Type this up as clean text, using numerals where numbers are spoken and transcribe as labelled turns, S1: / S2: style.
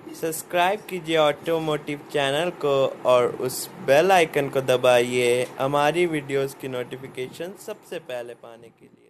S1: Subscribe कीजिए automotive channel को और उस बेल आइकन को दबाइए हमारी वीडियोस की नोटिफिकेशन सबसे पहले पाने के लिए।